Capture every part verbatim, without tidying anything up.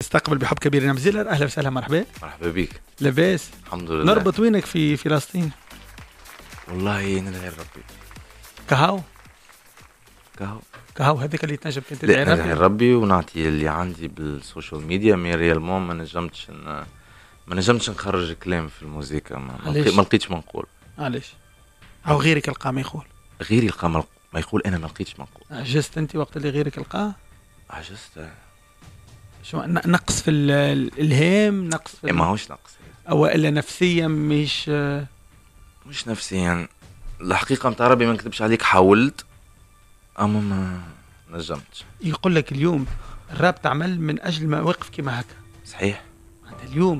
استقبل بحب كبير نعم زيلر. أهلا وسهلا. مرحبا. مرحبا بك. لاباس؟ الحمد لله. نربط وينك في فلسطين؟ والله ندعي ربي. كهو كهو كهو هذيك اللي تنجم تدعي تدعي ربي. ربي ونعطي اللي عندي بالسوشيال ميديا. مي ريالمون ما نجمتش ن... ما نجمتش نخرج كلام في الموسيقى. ما, ما لقيتش ما نقول. علاش؟ أو غيرك القى ما يقول؟ غيري القى ما يقول أنا ما لقيتش ما نقول. عجزت أنت وقت اللي غيرك القاه؟ عجزت. شو نقص في الإلهام؟ نقص في ما هوش نقص أو إلا نفسيا؟ مش مش نفسيا. الحقيقة متاع ربي ما نكذبش عليك، حاولت أما ما نجمتش. يقول لك اليوم الراب تعمل من أجل مواقف كما هكا. صحيح. أنت اليوم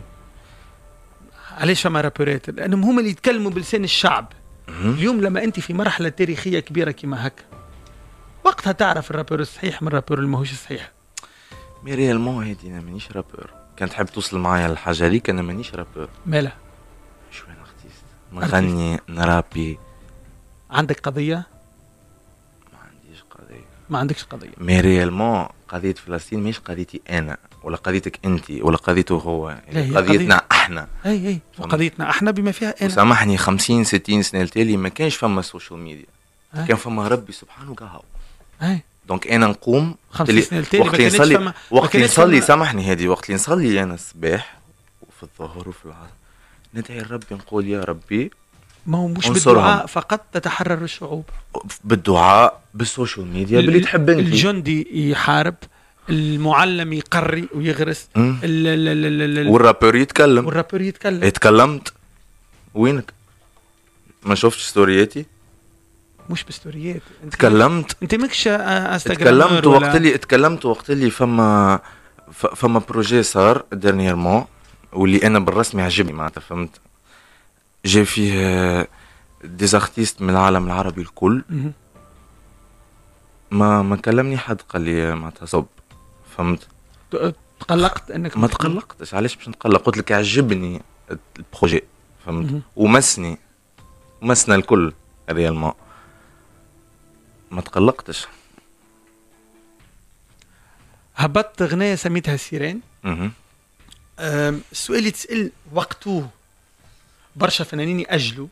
علاش فما رابورات؟ لأنهم هم اللي يتكلموا بلسان الشعب. اليوم لما أنت في مرحلة تاريخية كبيرة كما هكا، وقتها تعرف الرابور الصحيح من الرابور اللي ماهوش صحيح. مي ريالمون هادي أنا مانيش رابور. كان تحب توصل معايا الحاجة ليك أنا مانيش رابور. مالا؟ شو أنا أختيست نغني نرابي. عندك قضية؟ ما عنديش قضية. ما عندكش قضية. مي ريالمون قضية فلسطين مش قضيتي أنا ولا قضيتك أنت ولا قضيته هو. قضيتنا قضية... احنا. أي أي وقضيتنا احنا بما فيها أنا. وسامحني خمسين ستين سنة التالي ما كانش فما السوشيال ميديا. أي. كان فما ربي سبحانه قهو. أي. دونك انا نقوم وقت اللي نصلي وقت اللي نصلي سامحني هذه وقت اللي نصلي انا الصباح وفي الظهر وفي العصر ندعي ربي نقول يا ربي. ما هو مش بالدعاء فقط تتحرر الشعوب، بالدعاء بالسوشيال ميديا باللي تحب انت. الجندي يحارب، المعلم يقري ويغرس، والرابور يتكلم والرابور يتكلم. اتكلمت وينك؟ ما شفتش ستورياتي؟ مش بستوريات. تكلمت. انت ماكش انستغرام. تكلمت وقت اللي اتكلمت وقت اللي فما فما بروجي صار ديرنييرمون واللي انا بالرسمي عجبني معناتها فهمت. جاي فيه ديزارتيست من العالم العربي الكل. ما ما كلمني حد قال لي معناتها صب فهمت. تقلقت انك ما تقلقتش. علاش باش نتقلق؟ قلت لك عجبني البروجي فهمت. ومسني مسنا الكل ريالمون. ما تقلقتش. هبطت غنية سميتها سيرين. السؤال اللي تسأل وقته برشا فنانين أجلوا.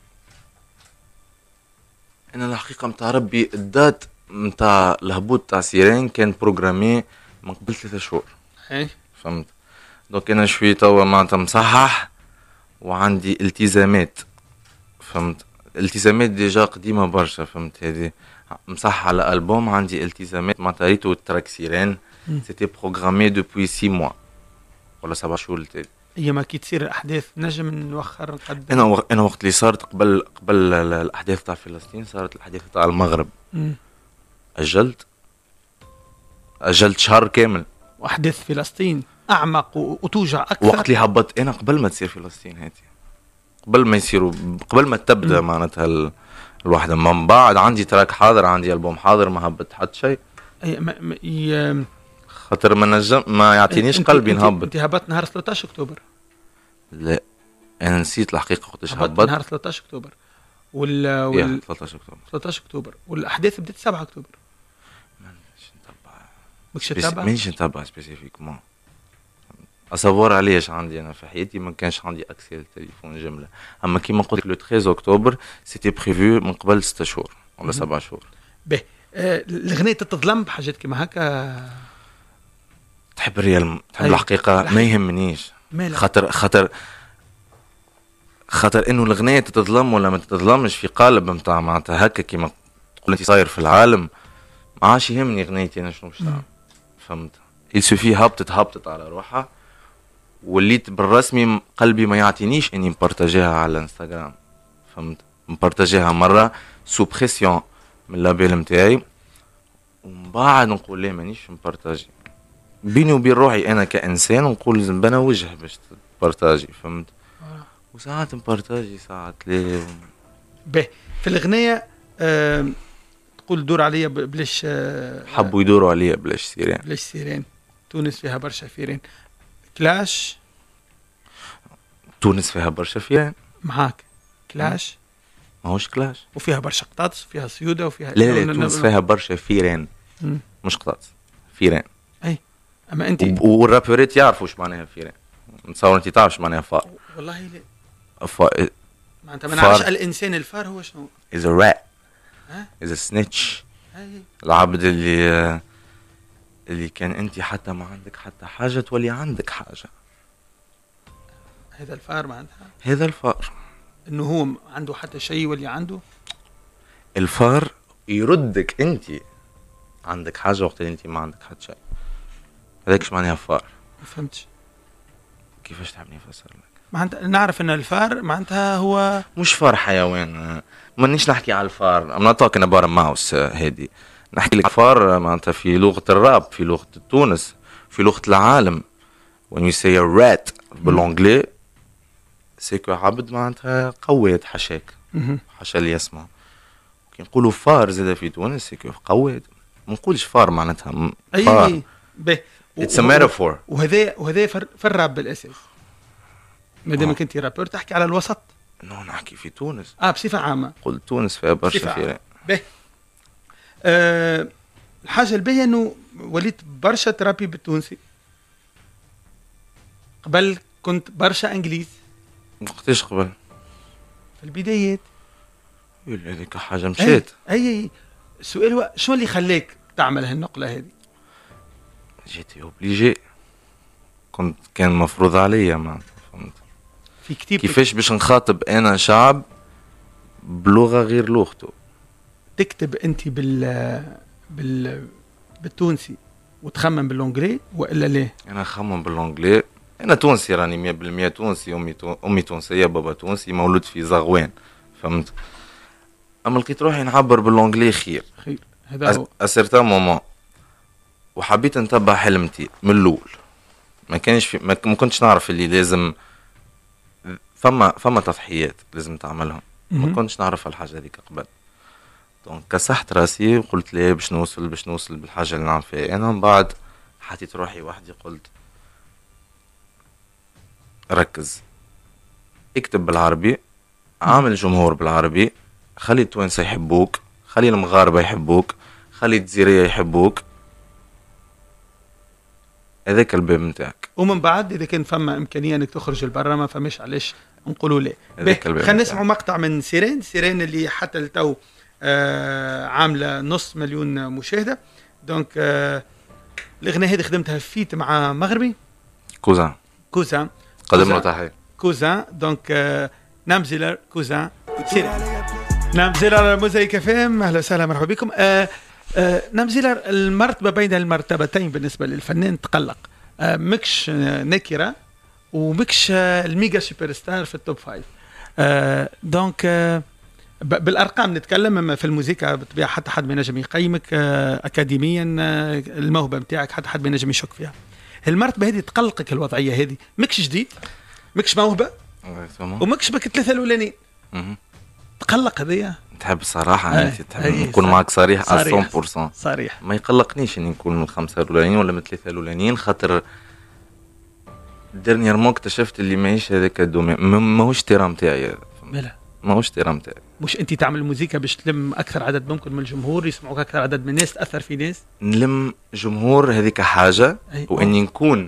أنا الحقيقة متاع ربي الدات متاع الهبوط تاع سيرين كان بروغرامي من قبل ثلاثة شهور. أي فهمت. دوك أنا شوي توا معناتها مصحح وعندي التزامات فهمت. التزامات ديجا قديمة برشا فهمت. هذه مصح على ألبوم عندي التزامات معناتها ريتو تراك سيرين سيتي بروغرامي دوبوي سي موا ولا سبع شهور التالي. هي ما كي تصير الأحداث نجم نوخر نقدم. أنا و... أنا وقت اللي صارت قبل قبل الأحداث تاع فلسطين صارت الأحداث تاع المغرب. مم. أجلت أجلت شهر كامل. وأحداث فلسطين أعمق وتوجع أكثر. وقت اللي هبط أنا قبل ما تصير فلسطين هاتي قبل ما يصيروا قبل ما تبدأ معناتها ال... الواحدة من بعد عندي تراك حاضر عندي ألبوم حاضر ما هبط حد شيء. أي ما ما ي... خاطر ما نجم ما يعطينيش قلبي نهبط. انت هبط نهار ثلاثة عشر أكتوبر. لا انا نسيت الحقيقة وقتاش هبط. هبط نهار ثلاثة عشر أكتوبر وال وال ثلاثة عشر أكتوبر ثلاثة عشر أكتوبر والأحداث بدات سبعة أكتوبر. مانيش نتبع. ماكش تتبع؟ مانيش نتبع سبيسيفيكمون. أصور عليش عندي أنا في حياتي ما كانش عندي أكسي للتليفون جملة. أما كيما قلت لو ثلاثة أكتوبر سيتي بريفو من قبل ستة شهور ولا سبعة شهور. به آه الغنية تتظلم بحاجات كيما هكا. تحب الريال تحب الحقيقة ما يهمنيش. خاطر خاطر خاطر إنه الغنية تتظلم ولا ما تتظلمش في قالب متاع معناتها هكا كيما تقول أنت صاير في العالم ما عادش يهمني غنيتي أنا شنو باش تعمل فهمت. يسوفي هبطت هبطت على روحها وليت بالرسمي قلبي ما يعطينيش اني مبارتاجيها على الانستغرام فهمت. مبارتاجيها مره سو بريسيون من اللابيل نتاعي ومن بعد نقول ليه مانيش مبارتاجي بيني وبين روحي انا كانسان نقول لازم بنا وجه باش تبارتاجي فهمت. وساعات مبارتاجي ساعات ليه. به في الغنية أه تقول دور عليا بلاش أه حبوا يدوروا عليا بلاش سيرين. بلاش سيرين. تونس فيها برشا فيرين. كلاش. تونس فيها برشا فيرين معاك. كلاش ماهوش كلاش. وفيها برشا قطاطس وفيها سيودة وفيها لا لا تونس فيها برشا فيرين مش قطاطس فيرين. اي اما انت وب- والرابريت يعرفوا ايش معناها فيران. نتصور انت تعرف ايش معناها فار. والله لا فار معناتها ما فار. نعرفش الانسان الفار هو شنو. is a rat ها is a snitch. هاي العبد اللي اللي كان انت حتى ما عندك حتى حاجه تولي عندك حاجه. هذا الفار معناتها هذا الفار. انه هو عنده حتى شيء واللي عنده. الفار يردك انت عندك حاجه وقت اللي انت ما عندك حتى شيء. هذاك ايش معناها فار. ما فهمتش كيفاش تحبني افسر لك؟ معناتها نعرف ان الفار معناتها هو مش فار حيوان. مانيش نحكي على الفار. I'm not talking about a mouse. هادي نحكي لك فار معناتها في لغة الراب، في لغة تونس، في لغة العالم. when you say a rat بالانجلي سيكو عبد معناتها قواد حشاك مهم. حشا اللي يسمع. كي نقولوا فار زاد في تونس سيكو قواد. ما نقولش فار معناتها م- فار. اي به it's a metaphor. وهذا وهذا فر في الراب بالاساس. ما دامك آه. انت رابور تحكي على الوسط. نو نحكي في تونس. اه بصفه عامه. قلت تونس فيها بصفة برشا عامة. فيران. به آه الحاجه الباهيه انه وليت برشا ترابي بالتونسي. قبل كنت برشا انجليز وقتاش قبل؟ في البدايات. يقول هذيك حاجة مشات. اي اي السؤال هو شو اللي خلاك تعمل هالنقله هذه؟ جيتي اوبليجي. كنت كان مفروض عليا معناتها فهمت. في كتيب كيفاش باش نخاطب انا شعب بلغة غير لغته. تكتب انت بال بال بالتونسي وتخمم بالانجلي والا ليه؟ انا نخمم بالانجلي. انا تونسي راني مية بالمية تونسي. امي تو... امي تونسية بابا تونسي مولود في زغوان فهمت. اما لقيت روحي نعبر بالانجلي خير. خير هذا هو. اسرتا مومون وحبيت نتبع حلمتي من الاول. ما كانش في ما ما كنتش نعرف اللي لازم فما فما تضحيات لازم تعملهم. ما مهم. كنتش نعرف الحاجه هذيك قبل. دونك كسحت راسي وقلت لي باش نوصل باش نوصل بالحاجه اللي نعمل فيها انا. من بعد حطيت روحي وحدي قلت ركز اكتب بالعربي، عامل جمهور بالعربي، خلي التوانسه يحبوك، خلي المغاربه يحبوك، خلي الجزيريه يحبوك. هذاك الباب نتاعك. ومن بعد اذا كان فما امكانيه انك تخرج لبرا ما فماش علاش نقولوا لا. هذاك الباب خلينا نتاعك. نسمعوا مقطع من سيرين. سيرين اللي حتى التو آه عامله نص مليون مشاهده. دونك آه الاغنيه هذه خدمتها فيت مع مغربي كوزان كوزان. قدم له كوزان. تحيه. كوزان دونك آه نامزيلر كوزان سيرين. نامزيلر موزايك فام اهلا وسهلا مرحبا بكم. آه آه نامزيلر المرتبه بين المرتبتين بالنسبه للفنان تقلق. آه مكش آه نكره ومكش آه الميجا سوبر ستار في التوب فايف. آه دونك آه ب- بالارقام نتكلم. اما في الموسيقى بالطبيعه حتى حد ما ينجم يقيمك آه اكاديميا. آه الموهبه نتاعك حتى حد ما ينجم يشك فيها. المرتبه هذه تقلقك الوضعيه هذه. مكش جديد مكش موهبه ومكش بك الثلاثه الاولانيين. مهم. تقلق هذيا تحب الصراحه أي. انت تحب أي، نكون صح. معك صريح على صريح. مية بالمية. صريح. ما يقلقنيش اني نكون من الخمسه الاولانيين ولا من الثلاثه الاولانيين خاطر ديرنييرمون اكتشفت اللي ماهيش هذاك الدومين. ما- ماهوش تيرام تاعي. مالا ماهوش تيرام تاعي. مش انت تعمل موسيقى باش تلم اكثر عدد ممكن من الجمهور يسمعوك اكثر عدد من الناس تاثر في ناس. نلم جمهور هذيك حاجه أي. واني نكون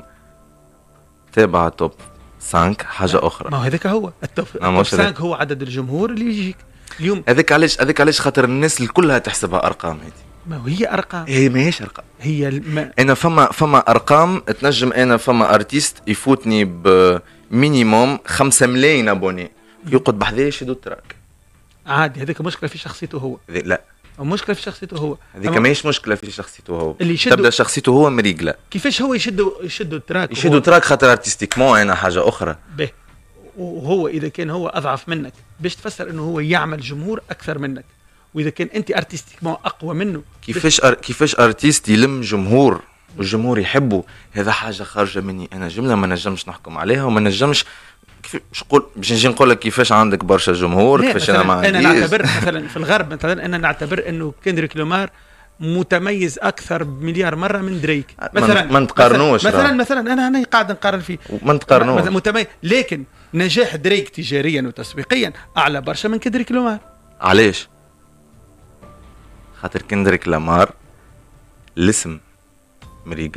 تابع توب خمسة حاجه اخرى. ما هو هذاك هو التوب ما مش التوب هذاك. خمسة هو عدد الجمهور اللي يجيك اليوم. هذاك علاش هذاك علاش خاطر الناس الكلها تحسبها ارقام. هذه ما هو هي ارقام. هي ماهيش ارقام. هي الم... انا فما فما ارقام تنجم. انا فما ارتيست يفوتني بمينيموم خمسة ملايين ابوني يقعد بحذايا يشدو التراك. عادي هذاك مشكله في شخصيته هو. هذي- لا أو مشكله في شخصيته هو. هذيك أما ماهيش مشكله في شخصيته هو. اللي يشدو- تبدا شخصيته هو مريقله. كيفاش هو يشدوا يشدوا التراك يشدو وهو- تراك خاطر ارتستيكمون انا حاجه اخرى. به وهو اذا كان هو اضعف منك باش تفسر انه هو يعمل جمهور اكثر منك. واذا كان انت ارتستيكمون اقوى منه كيفاش أر... كيفاش ارتيست يلم جمهور والجمهور يحبه. هذا حاجه خارجه مني انا جمله ما نجمش نحكم عليها وما نجمش كيف مش نقول باش نجي نقول لك كيفاش عندك برشا جمهور لا، كيفاش انا ما مثلاً عنديش. انا نعتبر مثلا في الغرب مثلا انا نعتبر انه كندريك لومار متميز اكثر بمليار مره من دريك مثلا. ما نتقارنوش مثلا راه. مثلا انا انا قاعد نقارن فيه ما نتقارنوش. مثلا متميز. لكن نجاح دريك تجاريا وتسويقيا اعلى برشا من كندريك لومار. علاش؟ خاطر كندريك لامار الاسم مريقل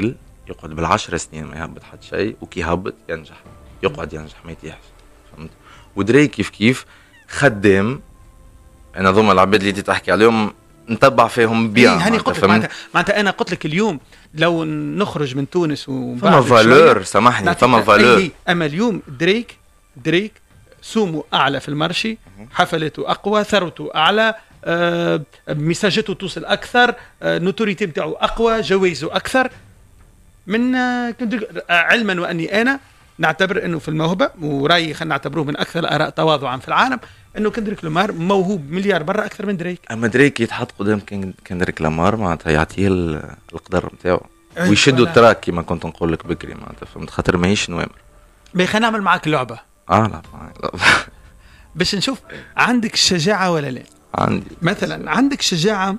يقعد بالعشر سنين ما يهبط حد شيء، وكي يهبط ينجح، يقعد ينجح ما يتيحش. فهمت؟ ودريك كيف كيف خدام. انا ضم العباد اللي تحكي عليهم نتبع فيهم بيان. إيه هاني قلت لك معناتها معناتها انا قلت لك اليوم لو نخرج من تونس ومن فما فالور، سامحني فما فالور. اما اليوم دريك دريك سومه اعلى في المارشي، حفلاته اقوى، ثروته اعلى، آه، مساجته توصل اكثر، آه، نوتوريتي بتاعه اقوى، جوائزه اكثر من آه، علما واني انا نعتبر انه في الموهبه، ورايي خلينا نعتبروه من اكثر الاراء تواضعا في العالم، انه كندريك لامار موهوب مليار مره اكثر من دريك. اما دريك يتحط قدام كندريك لامار معناتها يعطيه القدر نتاعو ويشدوا التراك كما كنت نقول لك بكري معناتها. فهمت؟ خاطر ماهيش نوامر. باهي خلينا نعمل معاك اللعبه. اه لا, لا. باش نشوف عندك الشجاعه ولا لا. عندي مثلا عندك شجاعه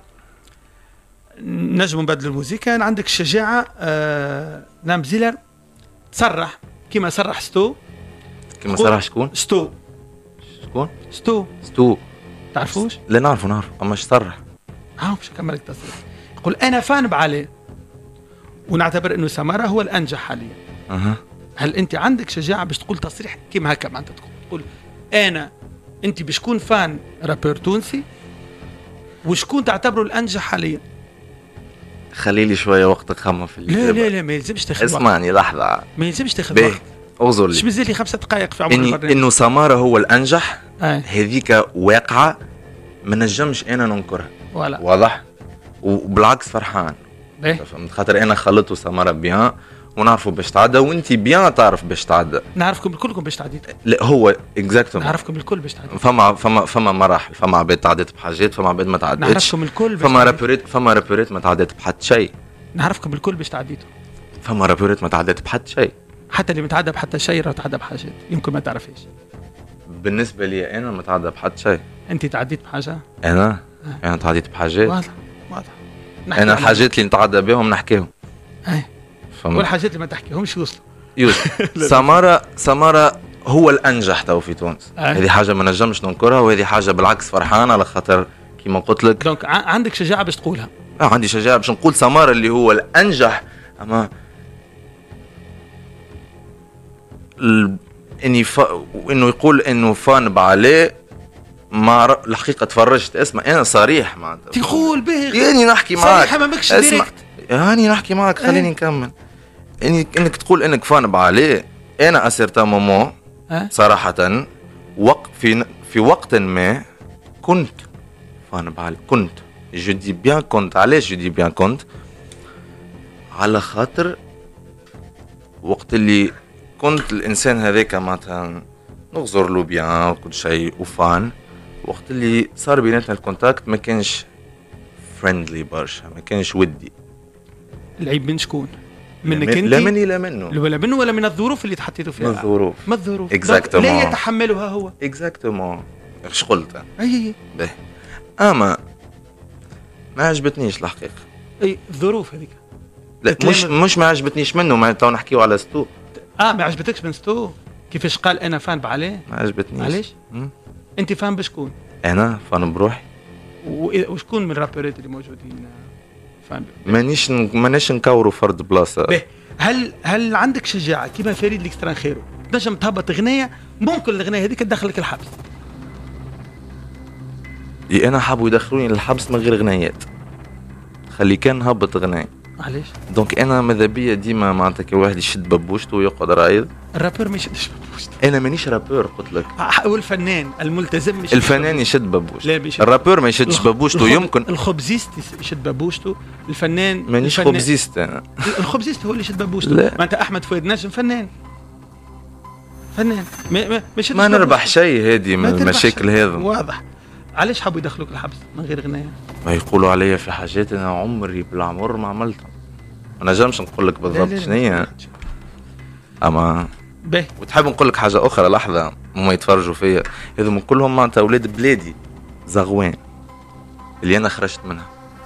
نجم نبدل الموسيقى، عندك الشجاعه آه نام زيلر تصرح كما صرح ستو. كما صرح شكون؟ ستو. شكون؟ ستو. ستو تعرفوش؟ لا نعرفه نعرف اما ايش صرح؟ ها باش نكمل لك التصريح. يقول انا فان بعلي ونعتبر انه سمارة هو الانجح حاليا. اها. هل انت عندك شجاعه باش تقول تصريح كيما هكا معناتها تقول انا انت باش تكون فان رابر تونسي وشكون تعتبره الانجح حاليا؟ خلي لي شويه وقت نخمم في لا لا لا ما يلزمش تاخذ وقت. اسمعني لحظه. ما يلزمش تاخذ وقت. اغزر لي. مش مازال لي خمسة دقائق في عمر إني البرنامج. انه سمارة هو الانجح آه. هذيك واقعه ما نجمش انا ننكرها. ولا. واضح؟ وبالعكس فرحان. فهمت؟ خاطر انا خلطت سمارة بيان ونعرفوا باش تعدى وانت بيان تعرف باش تعدى. نعرفكم كلكم باش تعديت. لا هو اكزاكتومون. نعرفكم الكل باش تعديت. فما فما فما مراحل، فما عباد تعديت بحاجات، فما عباد ما تعديتش. نعرفكم الكل باش فما رابوريت فما رابوريت ما تعديت بحد شيء. نعرفكم الكل باش تعديتوا. فما رابوريت ما تعديت بحد شيء. حتى اللي متعدى بحتى شيء راه تعدى بحاجات يمكن ما تعرفيش. بالنسبه لي انا ما تعدى بحد شيء. انت تعديت بحاجه؟ انا آه. انا تعديت بحاجات. واضح واضح. انا الحاجات اللي نتعدى بهم نحكيهم. اي والحاجات اللي ما تحكيهمش يوصلوا. يوصل. سمارة سمارة هو الانجح تو في تونس. هذه حاجه ما نجمش ننكرها، وهذه حاجه بالعكس فرحان على خاطر كيما قلت لك. دونك عندك شجاعه باش تقولها. اه عندي شجاعه باش نقول سمارة اللي هو الانجح. اما ال... اني ف... انه يقول انه فان بعليه ما ر... الحقيقه تفرجت. اسمع انا صريح معناتها تقول به يعني نحكي معك صريح ما ماكش ديريكت. يعني نحكي معك خليني اه. نكمل. اني انك تقول انك فان بعليه. انا اسيرتا مومون اه. صراحه وقت في في وقت ما كنت فان بعليه. كنت جو دي بيان كنت. علاش جو دي بيان كنت؟ على خاطر وقت اللي كنت الانسان هذاك معناتها نغزر له بيان وكل شيء وفان، وقت اللي صار بيناتنا الكونتاكت ما كانش فريندلي برشا، ما كانش ودي. العيب من شكون؟ منك انت؟ لا مني لا منه. ولا منه ولا من الظروف اللي تحطيته فيها؟ من الظروف. من الظروف. اكزاكتومون. لا يتحملها هو. اكزاكتومون. ايش قلت؟ اي اي. باهي. اما ما عجبتنيش الحقيقه. اي الظروف هذيك. لا مش مش ما عجبتنيش منه، ما تو نحكيو على ستو. اه ما عجبتكش من ستو؟ كيفاش قال انا فان بعليه؟ ما عجبتنيش. علاش؟ انت فان بشكون؟ انا فان بروحي. وشكون من الرابرات اللي موجودين فان؟ مانيش مانيش نكوروا فرد بلاصه. به. هل هل عندك شجاعه كيما فريد الاكستران خيرو تنجم تهبط اغنيه ممكن الاغنيه هذيك تدخلك الحبس؟ اي انا حابوا يدخلوني للحبس من غير غنايات. خلي كان هبط غنايه. علاش؟ دونك انا ماذا بيا ديما معناتها كي واحد يشد ببوشته ويقعد رايض. الرابور ما يشدش ببوشته. انا مانيش رابور قلت لك. والفنان الملتزم مش الفنان يشد ببوشته. لا بيشد. الرابور ما يشدش الخ... ببوشته. الخب... يمكن الخبزيست يشد ببوشته. الفنان مانيش الفنان... خبزيست انا. الخبزيست هو اللي يشد ببوشته. معناتها احمد فؤاد نجم فنان فنان ما ما ما, ما نربح شيء هذه من المشاكل هذا. واضح. علاش حبوا يدخلوك الحبس من غير غنايه؟ ما يقولوا عليا في حاجات انا عمري بالعمر ما عملتها. ما نجمش نقول لك بالضبط شنو هي. اما باهي. وتحب نقول لك حاجه اخرى لحظه هما يتفرجوا فيا. هذوما كلهم معناتها اولاد بلادي زغوان اللي انا خرجت منها.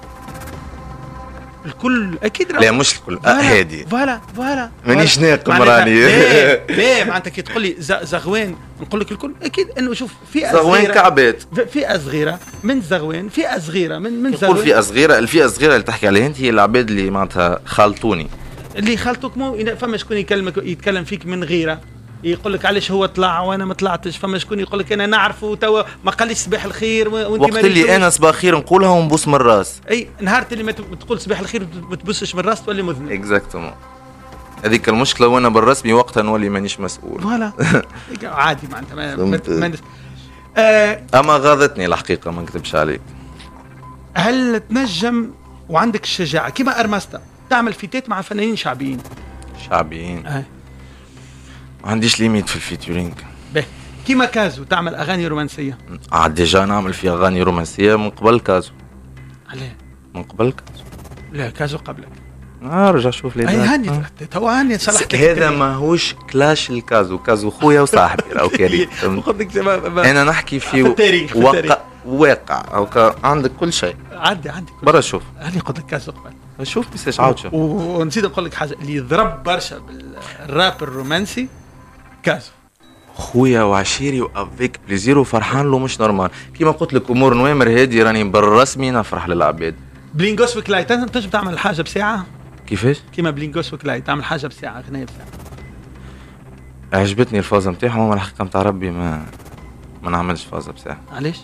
الكل اكيد. لا مش الكل هادي. فوالا فوالا مانيش ناقم راني. لا معناتها كي تقول لي زغوان نقول لك الكل اكيد انه شوف فئه زغوان كعبات. فئه صغيره من زغوان، فئه صغيره من من زغوان. فئه صغيره، الفئه الصغيره اللي تحكي عليها انت هي العباد اللي معناتها خالطوني. اللي يخلطوك مو إن- فما شكون يكلمك يتكلم فيك من غيره، يقول لك علاش هو طلع وانا ما طلعتش، فما شكون يقول لك انا نعرفه توا ما قاليش صباح الخير و- وانت وقت ما اللي ريتوش. انا صباح خير نقولها ونبوس من الراس. اي نهار اللي ما ت- تقول صباح الخير ما تبصش من الراس تولي مذنب. اكزاكتومون، هذيك المشكله، وانا بالرسمي وقتها نولي مانيش مسؤول. فوالا عادي معناتها ما, ما, فهمت. ما آه اما غاضتني الحقيقه ما نكذبش عليك. هل تنجم وعندك الشجاعه كما ارمستا تعمل فيتات مع فنانين شعبيين؟ شعبيين آه. ما عنديش ليميت في الفيتورينج. به كما كازو تعمل اغاني رومانسيه؟ عاد ديجا نعمل في اغاني رومانسيه من قبل كازو. علاه؟ من قبل كازو. لا كازو قبلك. آه رجع شوف لي اي داك. هاني آه. تو هاني صلحت لك هذا الكلام. ماهوش كلاش الكازو، كازو خويا وصاحبي راهو كريم. فهمت؟ خذك ما- ما- انا نحكي في, في التاريخ، في التاريخ. واقع واقع هكا عندك كل شيء. عندي عندي كل- برا شوف هاني قلت لك كازو قبل. شوف بس عاود شوف. و- ونسيت نقول لك حاجه اللي ضرب برشا بالراب الرومانسي كازو. خويا وعشيري وافيك بليزير وفرحان له مش نورمال. كيما قلت لك امور نوامر هادي راني بالرسمي نفرح للعباد. بلينغوس وكلاي تنجم تنجم تعمل الحاجه بساعه كيفاش؟ كيما بلينغوس وكلاي تعمل حاجه بساعه اغنيه بساعه. عجبتني الفازه نتاعهم، اما الحقيقه نتاع ربي ما ما نعملش فازه بساعه علاش؟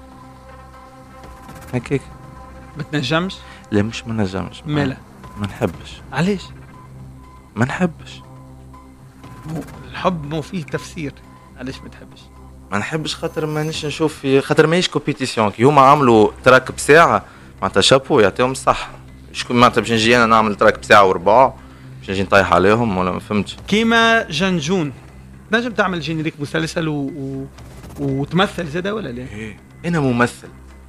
هكاك. ما تنجمش؟ لا مش ما نجمش، ما- مالا ما نحبش علاش؟ ما نحبش مو الحب مو فيه تفسير، علاش ما تحبش؟ ما نحبش خاطر مانيش نشوف في خاطر ماهيش كومبيتيسيون. كي هما عملوا تراك بساعه معناتها شابو يعطيهم الصح. شكون معناتها باش نجي انا نعمل تراك بساعه وربع باش نجي نطيح عليهم ولا ما فهمتش. كيما جنجون تنجم تعمل جينيريك مسلسل و... و... وتمثل زادا ولا لا؟ إيه. انا ممثل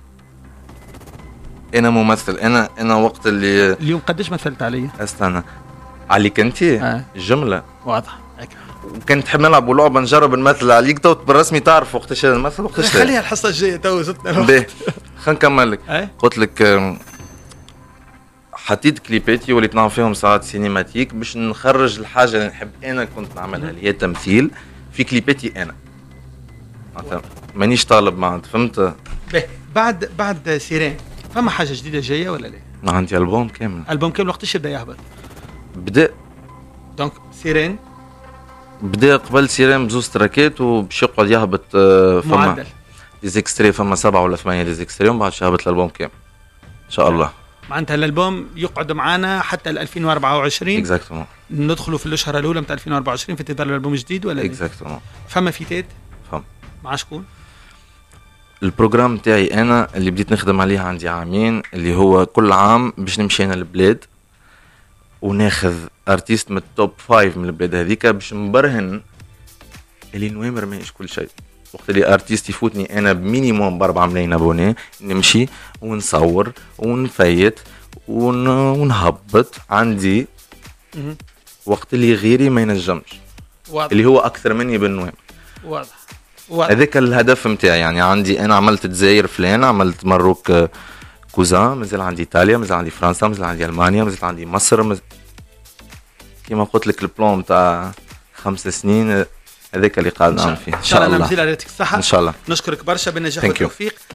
انا ممثل انا انا وقت اللي اليوم قديش مثلت علي؟ استنى عليك انت آه. جمله. واضح هيك. وكان تحب نلعب لعبه نجرب نمثل عليك تو بالرسمي تعرف وقتاش أنا نمثل وقتاش لا. خليها الحصه الجايه تو زدنا باهي خلينا نكمل لك. أي؟ قلت لك آم، حطيت كليباتي وليت نعمل فيهم ساعات سينماتيك باش نخرج الحاجه اللي نحب انا كنت نعملها اللي هي تمثيل في كليباتي انا. معناتها مانيش طالب معناتها فهمت. باهي بعد بعد سيرين فما حاجه جديده جايه ولا لا؟ ما عندي البوم كامل البوم كامل وقتاش يبدا يهبط؟ بدا دونك سيرين بدا قبل سيران بزوز تراكات وباش يقعد يهبط. آه، فما معدل ديزيكستري فما سبعة ولا ثمانية ديزيكستري ومن بعد يهبط الالبوم كامل ان شاء الله. معناتها الالبوم يقعد معانا حتى ل ألفين وأربعة وعشرين. اكزاكتومون ندخلوا في الاشهر الاولى نتاع ألفين وأربعة وعشرين في انتظار الالبوم الجديد ولا لا؟ اكزاكتومون. فما فيتات فهم مع شكون؟ البروجرام تاعي انا اللي بديت نخدم عليه عندي عامين اللي هو كل عام باش نمشي انا البلاد وناخذ ارتيست من التوب فايف من البلاد هذيك باش نبرهن اللي نوامر ماهيش كل شيء. وقت اللي ارتيست يفوتني انا بمينيموم باربعة ملايين ابوني نمشي ونصور ونفيت ون... ونهبط عندي مهم. وقت اللي غيري ما ينجمش واضح اللي هو اكثر مني بالنوامر. واضح واضح هذاك الهدف نتاعي. يعني عندي انا عملت الجزائر فلان، عملت مروك آه، كوزان، مازال عندي ايطاليا، مازال عندي فرنسا، مازال عندي المانيا، مازال عندي مصر مز... كيما قلت لك البلان نتاع خمس سنين آه، هذاك اللي قاعد نعمل فيه ان ان شاء الله الله. نمزيل على يعطيك الصحه. ان شاء الله. نشكرك برشا بالنجاح Thank you. والتوفيق.